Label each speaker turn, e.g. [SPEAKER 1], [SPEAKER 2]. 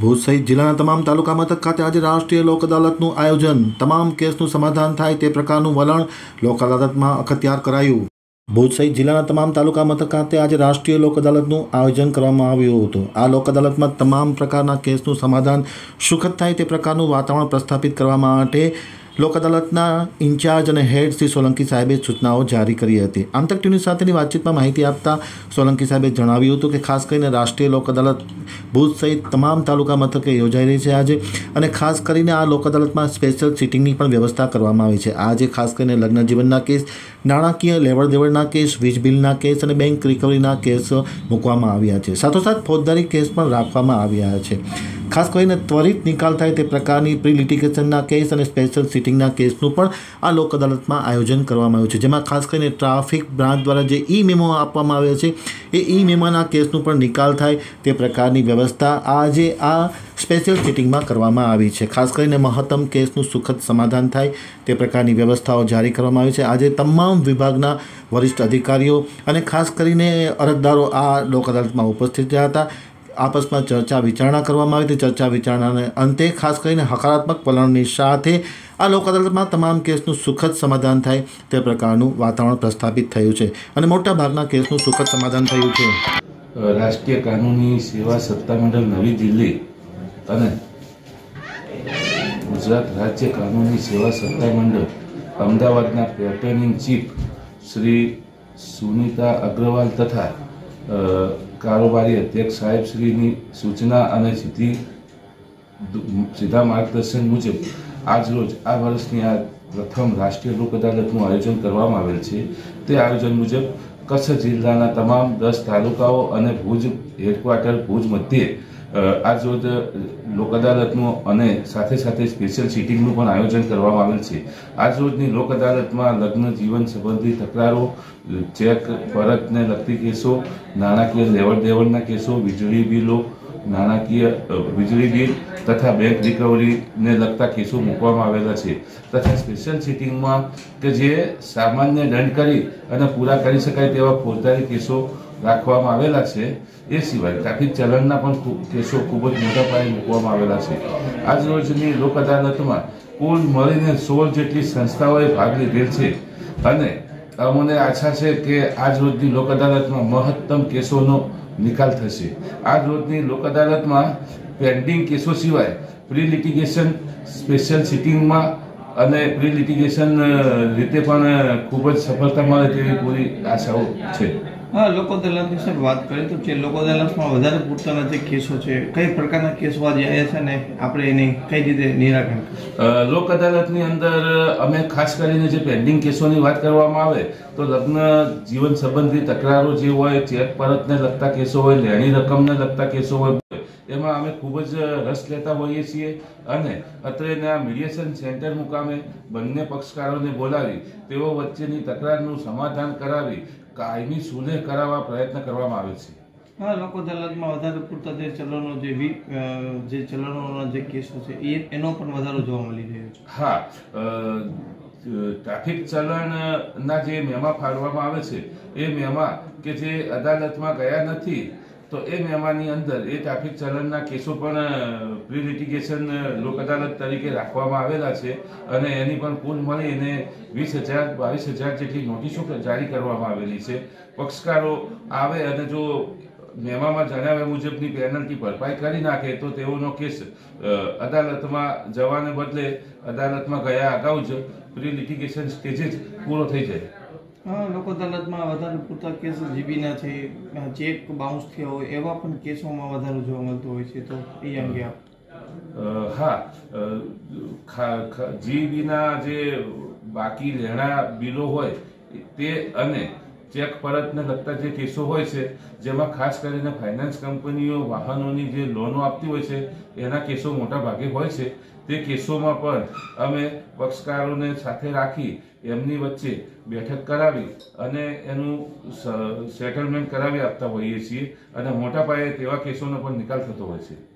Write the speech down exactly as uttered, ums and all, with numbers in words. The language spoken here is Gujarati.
[SPEAKER 1] ભુજ સહિત જિલ્લાના તમામ તાલુકા મથક ખાતે આજે રાષ્ટ્રીય લોક અદાલતનું આયોજન, તમામ કેસનું સમાધાન થાય તે પ્રકારનું વલણ લોક અદાલતમાં અખત્યાર કરાયું। ભુજ સહિત જિલ્લાના તમામ તાલુકા મથક ખાતે આજે રાષ્ટ્રીય લોક અદાલતનું આયોજન કરવામાં આવ્યું હતું। આ લોક અદાલતમાં તમામ પ્રકારના કેસનું સમાધાન સુખદ થાય તે પ્રકારનું વાતાવરણ પ્રસ્થાપિત કરવા માટે લોક અદાલતના ઇન્ચાર્જ અને હેડ શ્રી સોલંકી સાહેબે સૂચનાઓ જારી કરી હતી। આમતક ટીવી સાથેની વાતચીતમાં માહિતી આપતા સોલંકી સાહેબે જણાવ્યું હતું કે ખાસ કરીને રાષ્ટ્રીય લોક અદાલત ભુજ સહિત તમામ તાલુકા મથકે યોજાઈ રહી છે આજે, અને ખાસ કરીને આ લોક અદાલતમાં સ્પેશિયલ સિટિંગની પણ વ્યવસ્થા કરવામાં આવી છે। આજે ખાસ કરીને લગ્ન જીવનના કેસ, નાણાકીય લેવડ દેવડના કેસ, વીજ બિલના કેસ અને બેંક રિકવરીના કેસ મૂકવામાં આવ્યા છે। સાથોસાથ ફોજદારી કેસ પણ રાખવામાં આવ્યા છે। ખાસ કરીને ત્વરિત નિકાલ થાય તે પ્રકારની પ્રી લિટિગેશનના કેસ અને સ્પેશિયલ સિટિંગના કેસનું પણ આ લોક અદાલતમાં આયોજન કરવામાં આવ્યું છે, જેમાં ખાસ કરીને ટ્રાફિક બ્રાન્ચ દ્વારા જે ઈ મેમો આપવામાં આવે છે એ ઈ મેમોના કેસનું પણ નિકાલ થાય તે પ્રકારની વ્યવસ્થા આજે આ સ્પેશિયલ સિટિંગમાં કરવામાં આવી છે। ખાસ કરીને મહત્તમ કેસનું સુખદ સમાધાન થાય તે પ્રકારની વ્યવસ્થાઓ જારી કરવામાં આવી છે। આજે તમામ વિભાગના વરિષ્ઠ અધિકારીઓ અને ખાસ કરીને અરજદારો આ લોક અદાલતમાં ઉપસ્થિત રહ્યા હતા। આપસમાં ચર્ચા વિચારણા કરવામાં આવી હતી। ચર્ચા વિચારણાને અંતે ખાસ કરીને હકારાત્મક વલણની સાથે આ લોક અદાલતમાં તમામ કેસનું સુખદ સમાધાન થાય તે પ્રકારનું વાતાવરણ પ્રસ્થાપિત થયું છે અને મોટા ભાગના કેસનું સુખદ સમાધાન થયું છે।
[SPEAKER 2] રાષ્ટ્રીય કાનૂની સેવા સત્તામંડળ નવી દિલ્હી અને ગુજરાત રાજ્ય કાનૂની સેવા સત્તામંડળ અમદાવાદના પેટર્નિંગ ચીફ શ્રી સુનીતા અગ્રવાલ તથા કારોબારી અધ્યક્ષ સાહેબ શ્રીની સૂચના અને સીધી સીધા માર્ગદર્શન મુજબ આજરોજ આ વર્ષની આ પ્રથમ રાષ્ટ્રીય લોક અદાલતનું આયોજન કરવામાં આવેલ છે। તે આયોજન મુજબ કચ્છ જિલ્લાના તમામ દસ તાલુકાઓ અને ભુજ હેડક્વાર્ટર ભુજ મધ્યે આજરોજ લોક અદાલતનું અને સાથે સાથે સ્પેશિયલ સિટિંગનું પણ આયોજન કરવામાં આવેલ છે। આજરોજની લોક અદાલતમાં લગ્ન જીવન સંબંધી તકરારો, ચેક પરતને લગતી કેસો, નાણાકીય લેવડ દેવડના કેસો, વીજળી બિલો, નાણાકીય વીજળી બિલ તથા બેંક રિકવરીને લગતા કેસો મૂકવામાં આવેલા છે। તથા સ્પેશિયલ સિટિંગમાં કે જે સામાન્ય દંડ કરી અને પૂરા કરી શકાય તેવા ફોજદારી કેસો રાખવામાં આવેલા છે। એ સિવાય ટ્રાફિક ચલણના પણ કેસો ખૂબ જ મોટા પાયે મૂકવામાં આવેલા છે। આજ રોજની લોક અદાલતમાં કુલ મળીને સોળ જેટલી સંસ્થાઓએ ભાગ લીધેલ છે અને અમને આશા છે કે આજ રોજની લોક અદાલતમાં મહત્તમ કેસોનો નિકાલ થશે। આજ રોજની લોક અદાલતમાં પેન્ડિંગ કેસો સિવાય પ્રી લિટિગેશન સ્પેશિયલ સિટિંગમાં અને પ્રી લિટિગેશન રીતે પણ ખૂબ જ સફળતા મળે તેવી પૂરી આશાઓ છે।
[SPEAKER 3] હા, લોક અદાલતની સર વાત કરીએ તો જે લોક અદાલતમાં વધારે પૂરતાના જે કેસો છે, કઈ પ્રકારના કેસો આજે આવ્યા છે ને આપણે એની કઈ રીતે નિરાકરણ?
[SPEAKER 2] લોક અદાલતની અંદર અમે ખાસ કરીને જે પેન્ડિંગ કેસોની વાત કરવામાં આવે તો લગ્ન જીવન સંબંધી તકરારો જે હોય, ચેક પરતને લગતા કેસો હોય, લેણી રકમને લગતા કેસો હોય, એમાં અમે ખૂબ જ રસ લેતા હોઈએ છીએ અને અત્રેના મીડિયેશન સેન્ટર મુકામે બંને પક્ષકારોને બોલાવી તેઓ વચ્ચેની તકરારનું સમાધાન કરાવી કાયમી સુલેહ કરાવવા પ્રયત્ન કરવામાં આવે છે।
[SPEAKER 3] હા, લોક અદાલતમાં વધારે પૂરતા જે ચલણો જે જે ચલણોના જે કેસો છે એ એનો પણ વધારો જોવા મળી રહ્યો છે।
[SPEAKER 2] હા, ટ્રાફિક ચલણના જે મેમા ફાળવવામાં આવે છે એ મેમા કે જે અદાલતમાં ગયા નથી તો એ મેમાની અંદર એ ટ્રાફિક ચલણના કેસો પણ પ્રી લિટિગેશન લોક અદાલત તરીકે રાખવામાં આવેલા છે અને એની પણ કુલ મળીને વીસ હજાર બાવીસ હજાર જેટલી નોટિસો જારી કરવામાં આવેલી છે। પક્ષકારો આવે અને જો મેમામાં જણાવ્યા મુજબની પેનલ્ટી ભરપાઈ કરી નાખે તો તેઓનો કેસ અદાલતમાં જવાને બદલે અદાલતમાં ગયા અગાઉ જ પ્રી લિટિગેશન સ્ટેજે જ પૂરો થઈ જાય।
[SPEAKER 3] હા, લોક અદાલતમાં વધારે પૂરતા કેસો જીબીના છે, ચેક બાઉન્સ થયા હોય એવા પણ કેસોમાં વધારે જોવા મળતો હોય છે, તો એ અંગે આપ?
[SPEAKER 2] હા, જીબીના જે બાકી લેણા બિલો હોય તે અને ચેક પરતને લગતા જે કેસો હોય છે, જેમાં ખાસ કરીને ફાઇનાન્સ કંપનીઓ વાહનોની જે લોનો આપતી હોય છે એના કેસો મોટા ભાગે હોય છે। તે કેસોમાં પણ અમે પક્ષકારોને સાથે રાખી એમની વચ્ચે બેઠક કરાવી અને એનું સેટલમેન્ટ કરાવી આપતા હોઈએ છીએ અને મોટા પાયે તેવા કેસોનો પણ નિકાલ થતો હોય છે।